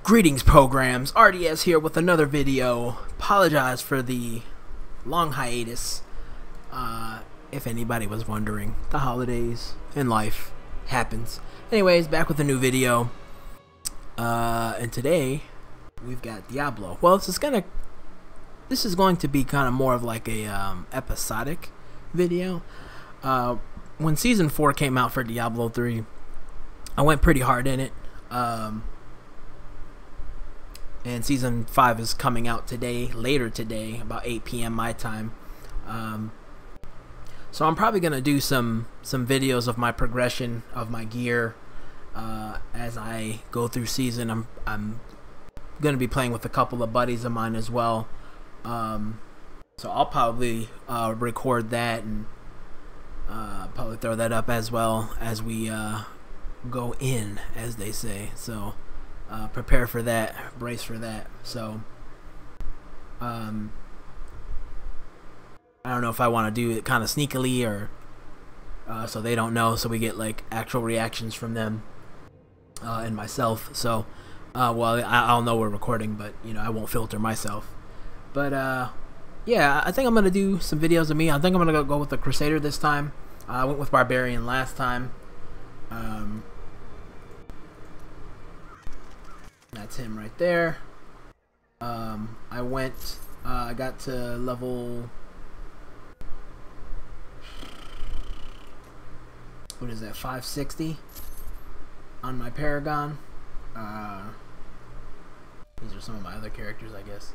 Greetings programs, RDS here with another video. Apologize for the long hiatus. If anybody was wondering, the holidays and life happens. Anyways, back with a new video. And today we've got Diablo. Well, this is going to be kind of more of like a episodic video. When season 4 came out for Diablo 3, I went pretty hard in it. And season 5 is coming out today, later today, about 8 p.m. my time. So I'm probably gonna do some videos of my progression of my gear as I go through season. I'm gonna be playing with a couple of buddies of mine as well. So I'll probably record that and probably throw that up as well as we go in, as they say. So prepare for that, brace for that. So I don't know if I want to do it kind of sneakily or so they don't know, so we get like actual reactions from them and myself. So well, I'll know we're recording, but you know, I won't filter myself. But yeah, I think I'm gonna do some videos of me. I think I'm gonna go with the Crusader this time. I went with Barbarian last time. That's him right there. I got to level, what is that, 560 on my Paragon. These are some of my other characters, I guess.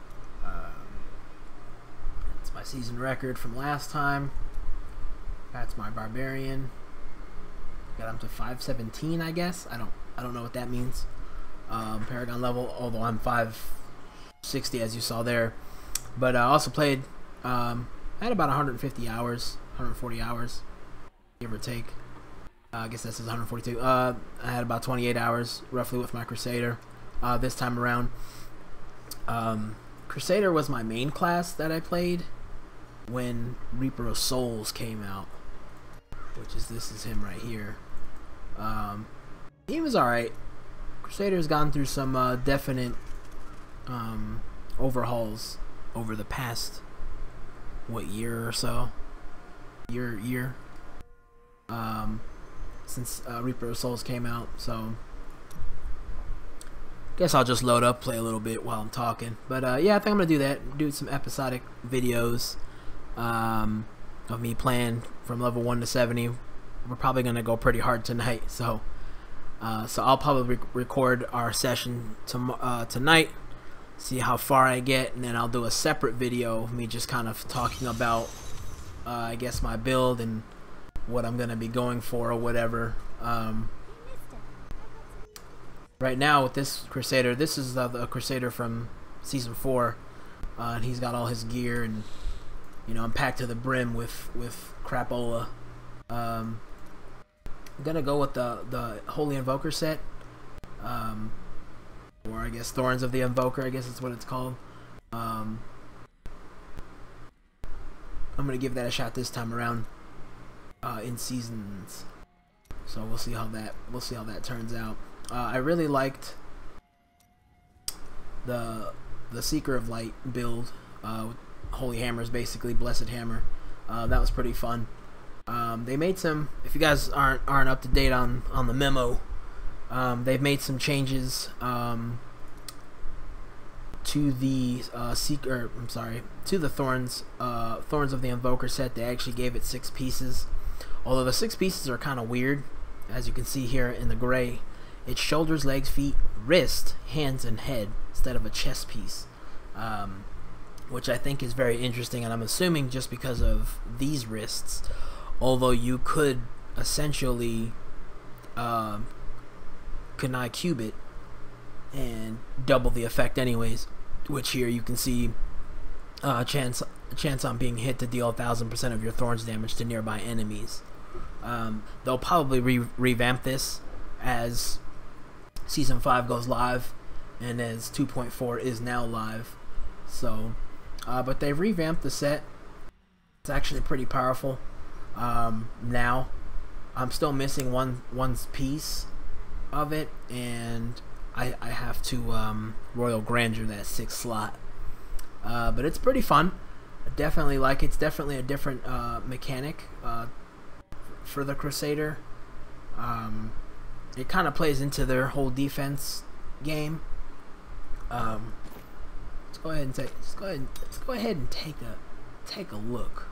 That's my season record from last time. That's my Barbarian. Got him to 517, I guess. I don't know what that means. Paragon level, although I'm 560 as you saw there. But I also played, I had about 150 hours, 140 hours, give or take. I guess this is 142. I had about 28 hours roughly with my Crusader this time around. Crusader was my main class that I played when Reaper of Souls came out, which is, this is him right here. He was alright. Crusader's gone through some definite overhauls over the past, what, year or so? Year since Reaper of Souls came out. So guess I'll just load up, play a little bit while I'm talking. But yeah, I think I'm gonna do that. Do some episodic videos of me playing from level 1 to 70. We're probably gonna go pretty hard tonight, so I'll probably record our session tonight, see how far I get, and then I'll do a separate video of me just kind of talking about I guess my build and what I'm gonna be going for or whatever. Right now with this Crusader, this is the Crusader from season 4, and he's got all his gear, and you know, I'm packed to the brim with crapola. I'm gonna go with the Holy Invoker set, or I guess Thorns of the Invoker, I guess that's what it's called. I'm gonna give that a shot this time around in seasons, so we'll see how that turns out. I really liked the Seeker of Light build, Holy Hammers, basically Blessed Hammer. That was pretty fun. They made some, if you guys aren't up to date on the memo, they've made some changes to the to the Thorns of the Invoker set. They actually gave it 6 pieces, although the 6 pieces are kind of weird, as you can see here in the gray. It's shoulders, legs, feet, wrist, hands, and head instead of a chest piece, which I think is very interesting, and I'm assuming just because of these wrists. Although you could essentially Kunai cube it and double the effect anyways, which here you can see chance on being hit to deal 1000% of your thorns damage to nearby enemies. They'll probably revamp this as season 5 goes live and as 2.4 is now live. So but they've revamped the set. It's actually pretty powerful. Now I'm still missing one piece of it, and I have to Royal Grandeur that 6th slot. But it's pretty fun. I definitely like it. It's definitely a different mechanic for the Crusader. It kind of plays into their whole defense game. Let's go ahead and take a look.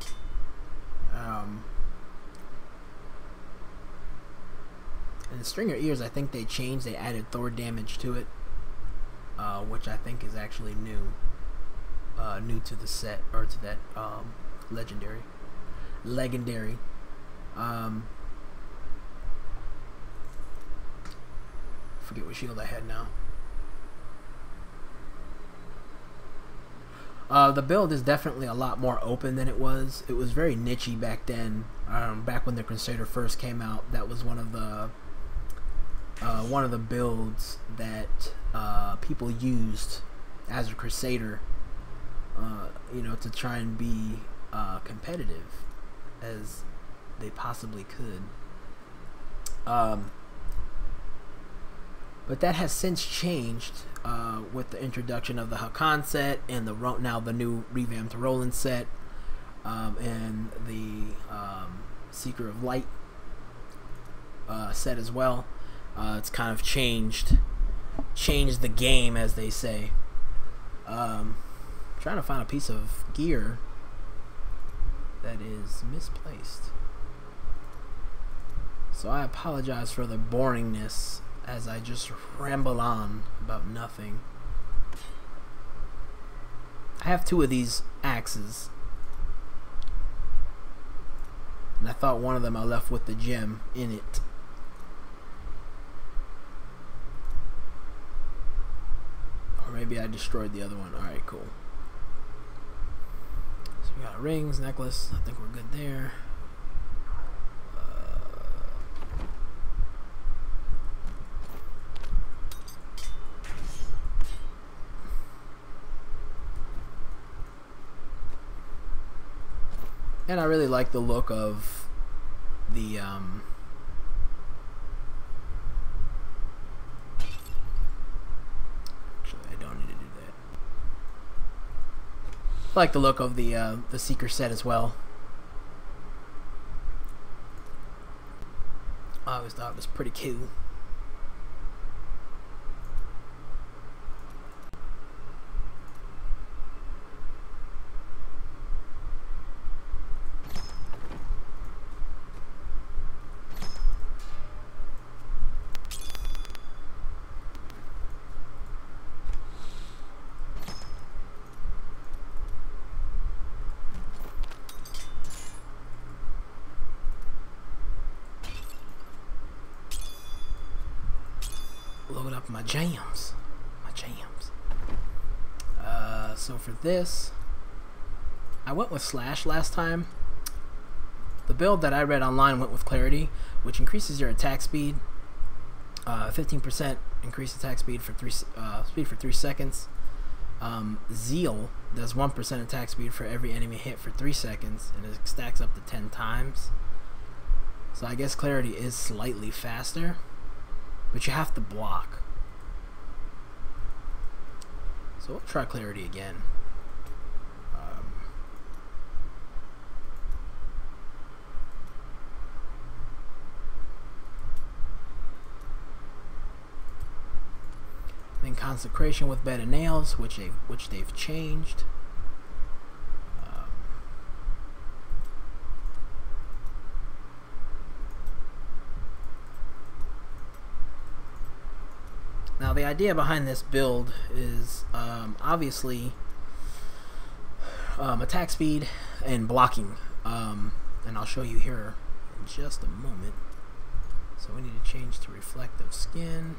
And the Stringer Ears, I think they changed. They added Thor damage to it, which I think is actually new to the set, or to that legendary. Forget what shield I had now. The build is definitely a lot more open than it was. It was very nichey back then. Back when the Crusader first came out, that was one of the builds that people used as a Crusader, you know, to try and be competitive as they possibly could. But that has since changed with the introduction of the Hakan set and now the new revamped Roland set, and the Seeker of Light set as well. It's kind of changed the game, as they say. Trying to find a piece of gear that is misplaced. So I apologize for the boringness as I just ramble on about nothing. I have 2 of these axes, and I thought one of them I left with the gem in it. Or maybe I destroyed the other one. Alright, cool. So we got rings, necklace. I think we're good there. And I really like the look of the actually, I don't need to do that. I like the look of the Seeker set as well. I always thought it was pretty cool. Load up my jams. So for this, I went with Slash last time. The build that I read online went with Clarity, which increases your attack speed. 15% increased attack speed for 3 seconds. Zeal does 1% attack speed for every enemy hit for 3 seconds, and it stacks up to 10 times. So I guess Clarity is slightly faster, but you have to block. So we'll try Clarity again. Then Consecration with Bed of Nails, which they've changed. Now the idea behind this build is obviously attack speed and blocking, and I'll show you here in just a moment. So we need to change to Reflective Skin.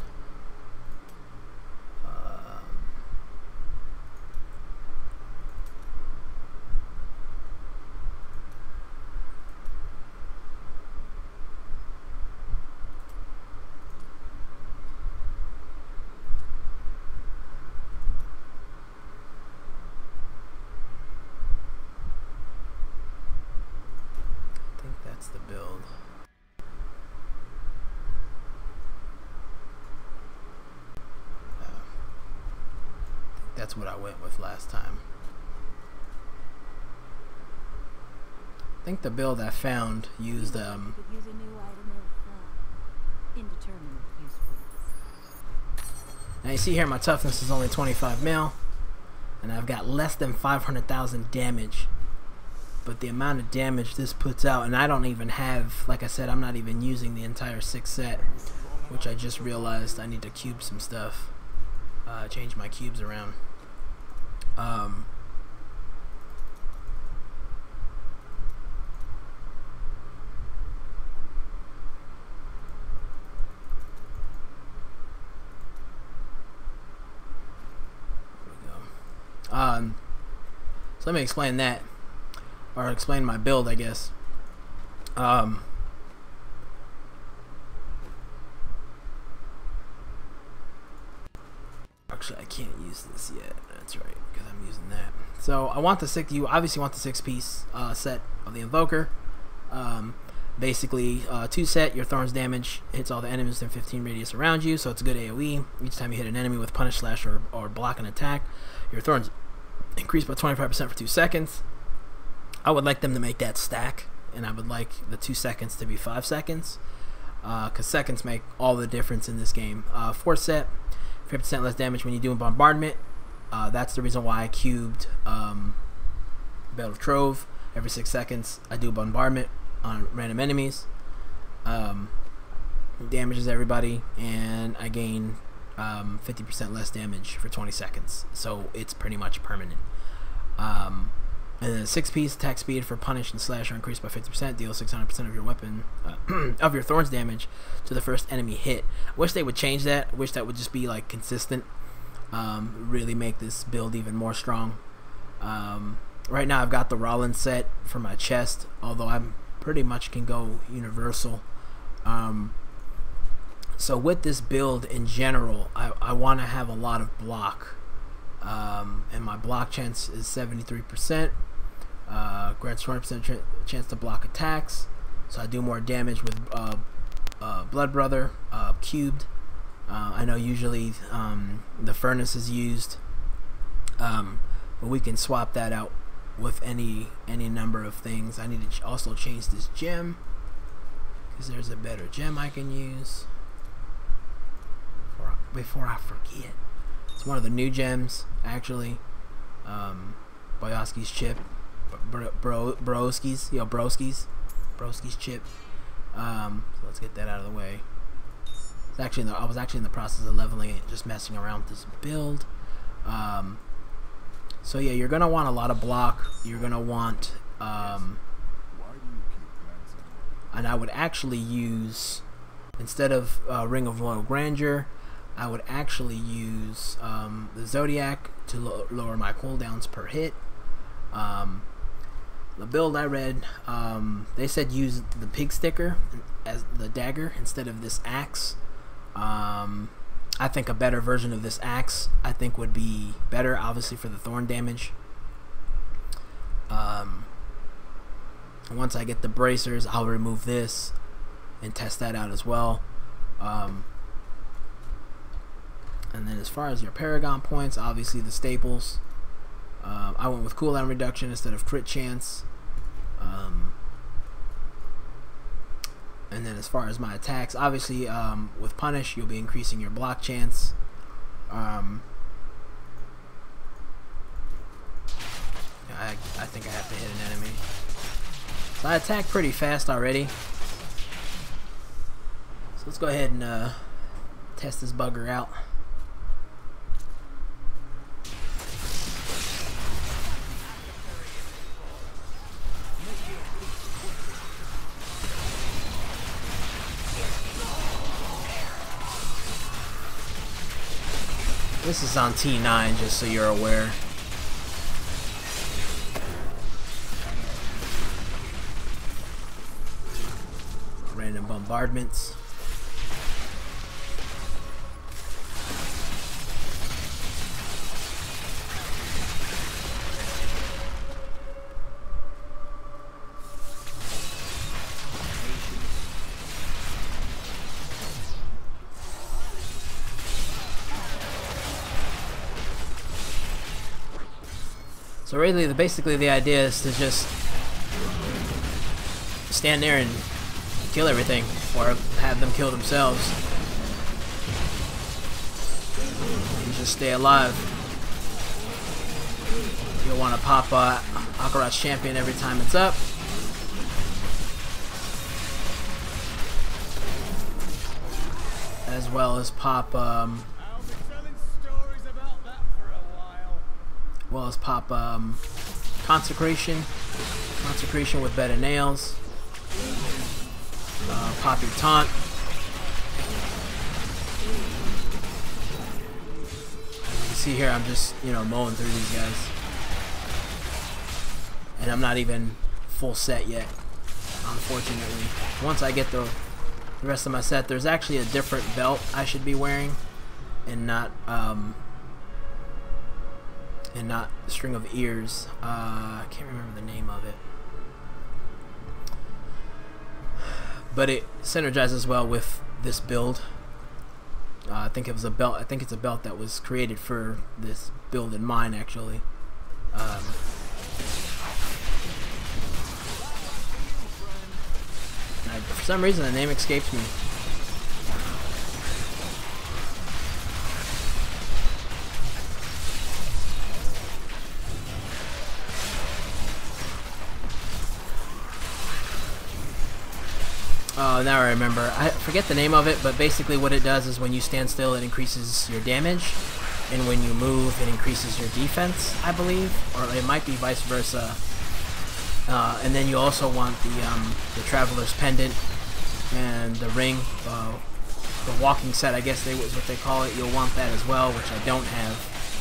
The build. that's what I went with last time. I think the build I found used Use a new item of indeterminate usefulness. Now you see here my toughness is only 25 mil, and I've got less than 500,000 damage. But the amount of damage this puts out, and I don't even have, like I said, I'm not even using the entire 6 set, which I just realized I need to cube some stuff, change my cubes around. So let me explain that, or explain my build, I guess. Actually, I can't use this yet. That's right, because I'm using that. So I want the you obviously want the 6-piece set of the Invoker. Basically, 2 set, your Thorns damage hits all the enemies within 15 radius around you, so it's a good AoE. Each time you hit an enemy with Punish, Slash, or block an attack, your Thorns increase by 25% for 2 seconds. I would like them to make that stack, and I would like the 2 seconds to be 5 seconds, because seconds make all the difference in this game. 4 set, 50% less damage when you do a bombardment. That's the reason why I cubed Belt of Trove. Every 6 seconds, I do bombardment on random enemies. Damages everybody, and I gain 50% less damage for 20 seconds. So it's pretty much permanent. And then 6-piece attack speed for Punish and Slash are increased by 50%. Deal 600% of your weapon of your Thorns damage to the first enemy hit. I wish they would change that. I wish that would just be like consistent. Really make this build even more strong. Right now I've got the Rollins set for my chest, although I'm pretty much can go universal. So with this build in general, I want to have a lot of block, and my block chance is 73%. Grants 20% chance to block attacks, so I do more damage with Blood Brother cubed. I know usually the Furnace is used, but we can swap that out with any number of things. I need to also change this gem, because there's a better gem I can use before I forget. It's one of the new gems, actually. Boyowski's chip, Broski's chip. So let's get that out of the way. It's actually I was actually in the process of leveling it, just messing around with this build. So yeah, you're gonna want a lot of block. You're gonna want, and I would actually use, instead of Ring of Royal Grandeur, I would actually use the Zodiac to lower my cooldowns per hit. The build I read, they said use the pig sticker as the dagger instead of this axe. I think a better version of this axe would be better, obviously, for the thorn damage. Once I get the bracers, I'll remove this and test that out as well. And then as far as your Paragon points, obviously the staples. I went with cooldown reduction instead of crit chance. And then as far as my attacks, obviously with Punish, you'll be increasing your block chance. I think I have to hit an enemy. So I attack pretty fast already. So let's go ahead and test this bugger out. This is on T9, just so you're aware. Random bombardments. So really, basically the idea is to just stand there and kill everything, or have them kill themselves. And just stay alive. You'll want to pop Akarat's champion every time it's up. As well as pop consecration with bed and nails. Pop your taunt. You can see here I'm just, you know, mowing through these guys. And I'm not even full set yet, unfortunately. Once I get the rest of my set, there's actually a different belt I should be wearing, and not string of ears. I can't remember the name of it, but it synergizes well with this build. I think it was a belt. I think it's a belt that was created for this build in mind, actually. For some reason, the name escapes me. Oh, now I remember. I forget the name of it, but basically what it does is when you stand still, it increases your damage, and when you move, it increases your defense, I believe, or it might be vice versa. And then you also want the Traveler's Pendant and the ring, the walking set, I guess is what they call it. You'll want that as well, which I don't have.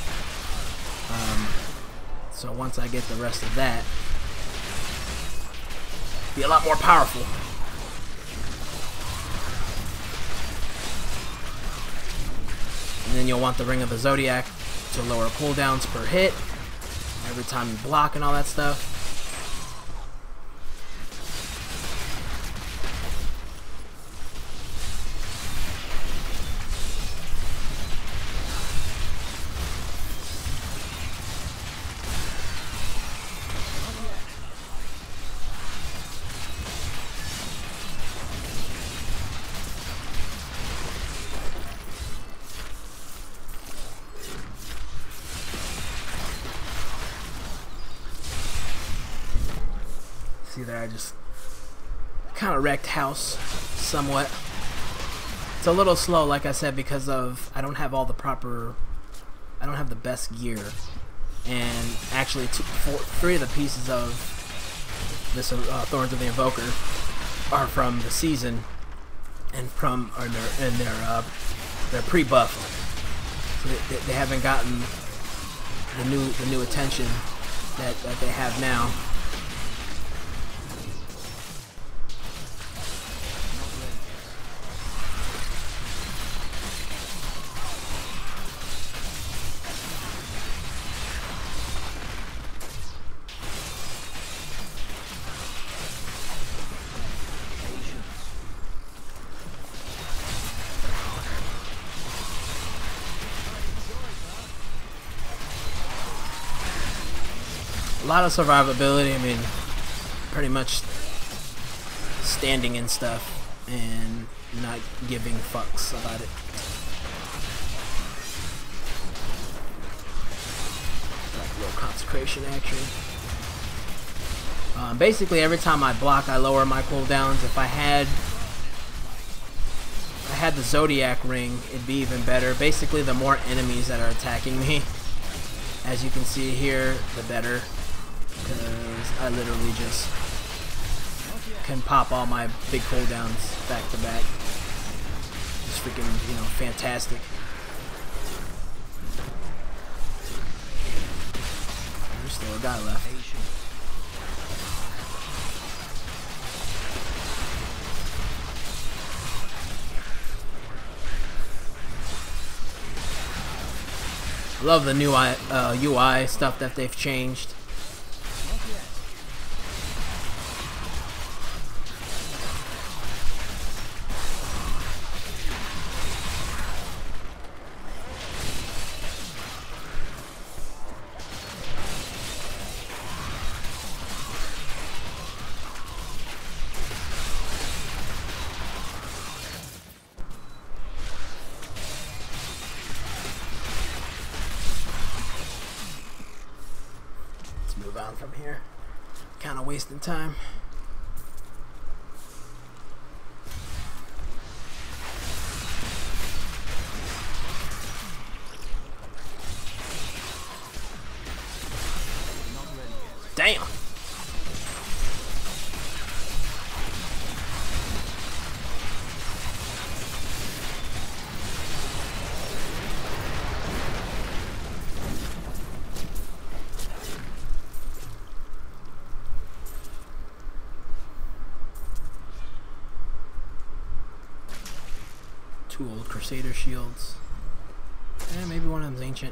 So once I get the rest of that, be a lot more powerful. And then you'll want the Ring of the Zodiac to lower cooldowns per hit, every time you block and all that stuff. See there, I just kind of wrecked house somewhat. It's a little slow, like I said, because of I don't have the best gear, and actually three of the pieces of this Thorns of the Invoker are from the season, and they're pre-buffed, so they haven't gotten the new attention that they have now. A lot of survivability. I mean, pretty much standing and stuff and not giving fucks about it. Like a little consecration action. Basically, every time I block, I lower my cooldowns. If I had the Zodiac ring, it'd be even better. Basically, the more enemies that are attacking me, as you can see here, the better. Because I literally just can pop all my big cooldowns back to back. It's freaking, you know, fantastic. There's still a guy left. I love the new UI stuff that they've changed. on from here. Kind of wasting time. Damn. Two old Crusader shields. Eh, maybe one of them's ancient.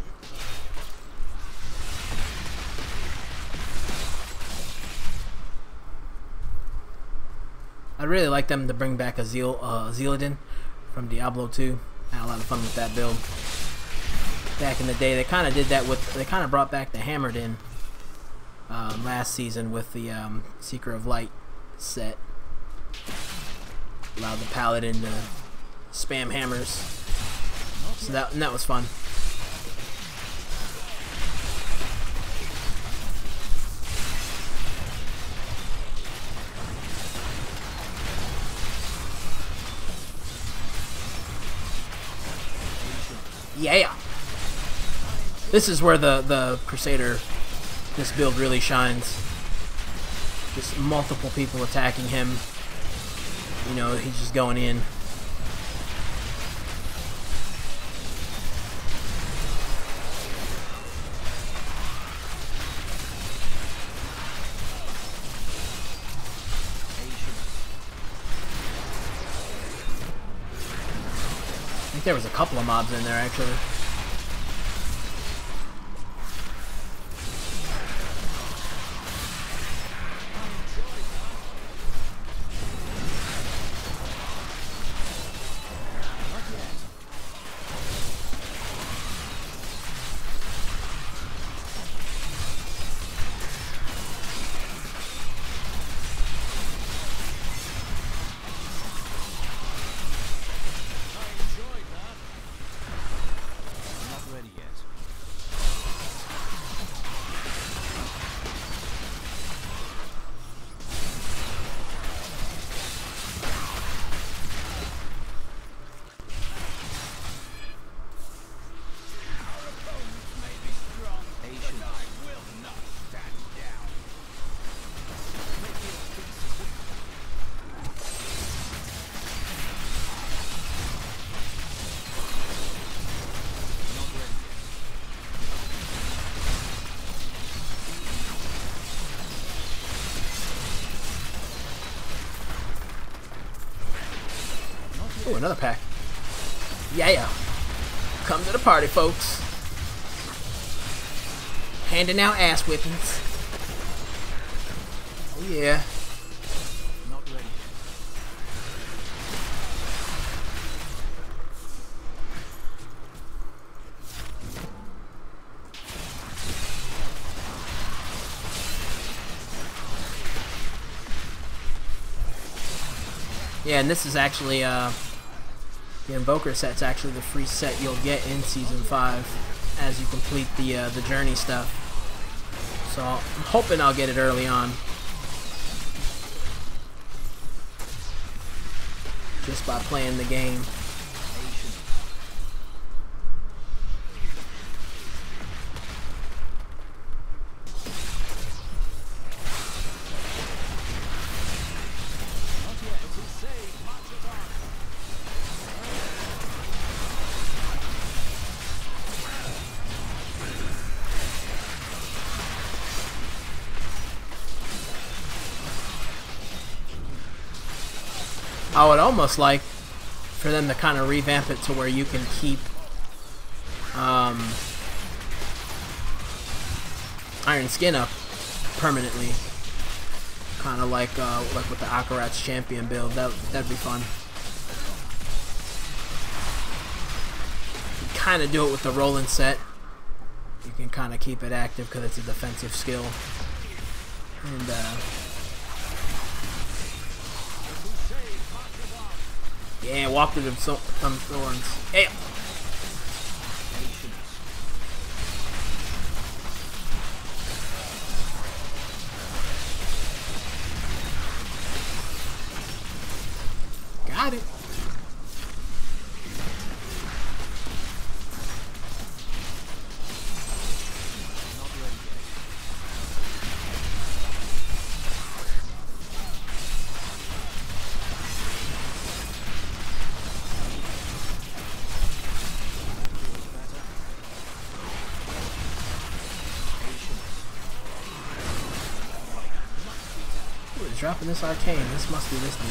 I'd really like them to bring back a Zealadin from Diablo 2. I had a lot of fun with that build. Back in the day, they kind of did that with. They kind of brought back the Hammerdin last season with the Seeker of Light set. Allowed the Paladin to spam hammers. So that was fun. Yeah. This is where the Crusader, this build really shines. Just multiple people attacking him. You know, he's just going in. I think there was a couple of mobs in there actually. Ooh, another pack. Yeah. Come to the party, folks. Handing out ass whippings. Oh yeah. Not ready. Yeah, and this is actually the Invoker set's actually the free set you'll get in Season 5 as you complete the journey stuff. So I'm hoping I'll get it early on. Just by playing the game. I would almost like for them to kind of revamp it to where you can keep Iron Skin up permanently, kind of like with the Akarat's Champion build. That'd be fun. You kind of do it with the Roland set. You can kind of keep it active because it's a defensive skill, and yeah, walk through them thorns. Yeah. dropping this arcane. This must be this dude.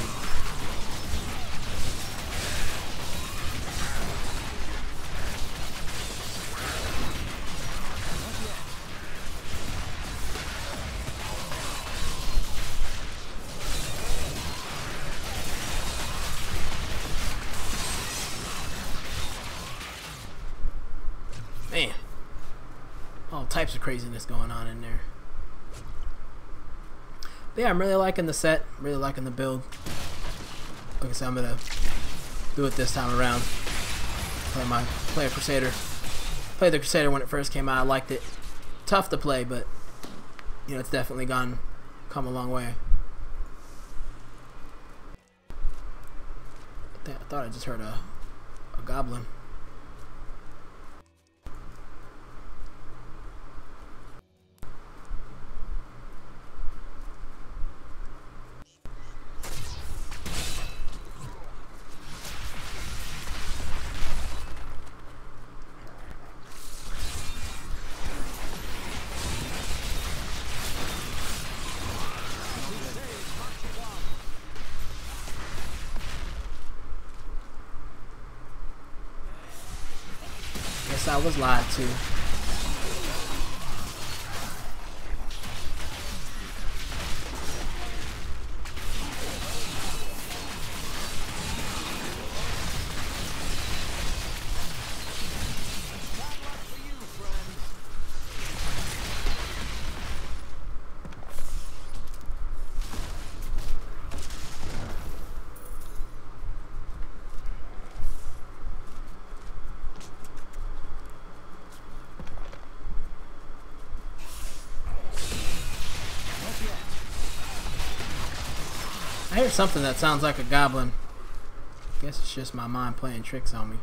Man, all types of craziness going on in there. But yeah, I'm really liking the set, really liking the build. Like I said, I'm gonna do it this time around. Play a Crusader. Played the Crusader when it first came out. I liked it. Tough to play, but you know, it's definitely come a long way. I thought I just heard a goblin. Guess I was lied to. I hear something that sounds like a goblin. Guess it's just my mind playing tricks on me.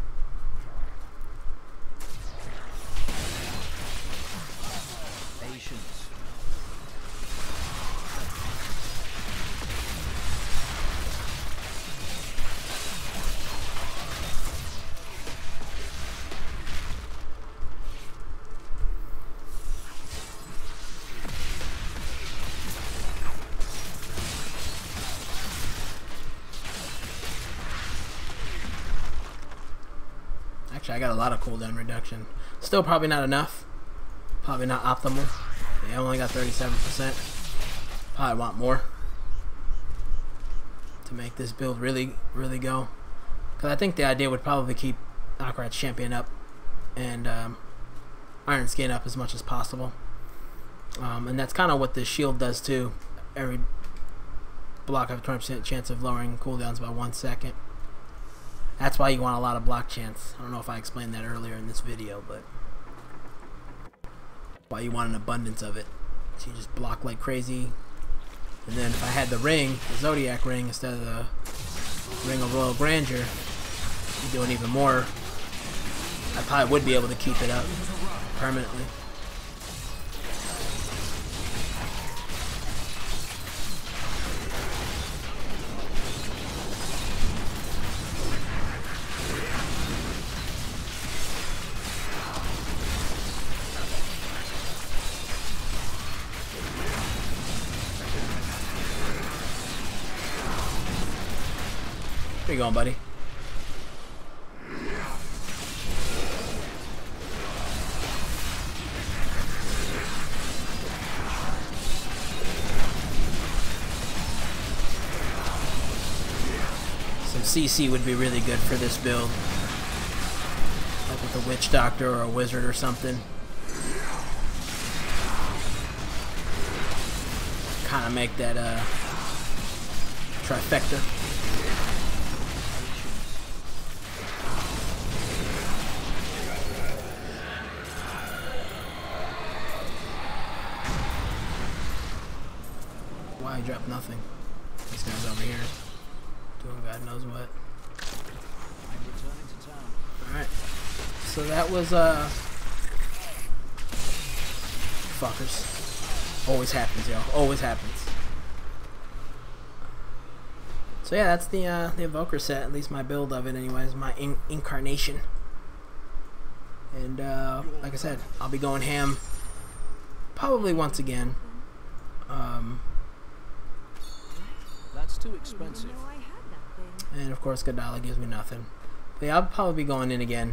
Patience. Actually, I got a lot of cooldown reduction. Still probably not enough. Probably not optimal. Yeah, I only got 37%. Probably want more to make this build really go. Because I think the idea would probably keep Knockout's champion up and Iron Skin up as much as possible. And that's kind of what this shield does too. Every block has a 20% chance of lowering cooldowns by 1 second. That's why you want a lot of block chance. I don't know if I explained that earlier in this video, but why you want an abundance of it. So you just block like crazy. And then if I had the ring, the Zodiac ring, instead of the Ring of Royal Grandeur, you're doing even more. I probably would be able to keep it up permanently. Where you going, buddy? Some CC would be really good for this build. Like with a Witch Doctor or a Wizard or something. Kind of make that trifecta. Why he dropped nothing? This guy's over here doing God knows what. I'm returning to town. Alright. So that was fuckers. Always happens, yo. Always happens. So yeah, that's the Evoker set, at least my build of it anyways, my incarnation. And like I said, I'll be going ham probably once again. That's too I didn't expensive. even know I had that thing. And of course, Godala gives me nothing. But yeah, I'll probably be going in again.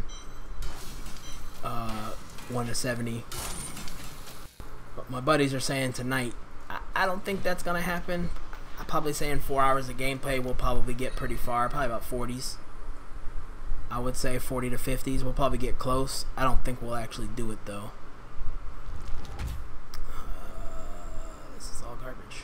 1 to 70. But my buddies are saying tonight. I don't think that's gonna happen. I'm probably saying 4 hours of gameplay will probably get pretty far. Probably about 40s. I would say 40 to 50s. We'll probably get close. I don't think we'll actually do it though. This is all garbage.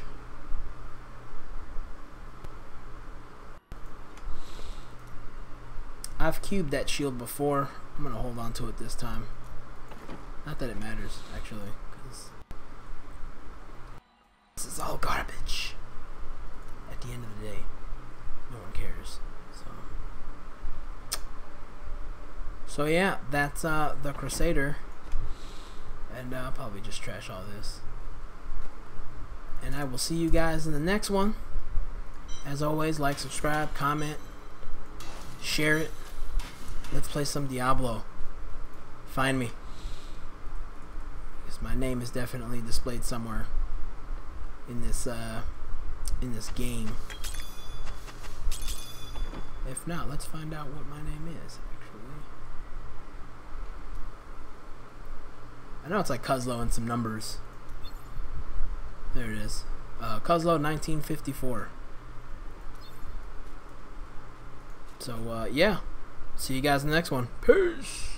I've cubed that shield before. I'm gonna hold on to it this time. Not that it matters, actually, because this is all garbage. At the end of the day, no one cares. So yeah, that's the Crusader, and I'll probably just trash all this. And I will see you guys in the next one. As always, like, subscribe, comment, share it. Let's play some Diablo. Find me. Because my name is definitely displayed somewhere in this game. If not, let's find out what my name is, actually. I know it's like Cuzlo and some numbers. There it is. Cuzlo 1954. So, yeah. See you guys in the next one. Peace!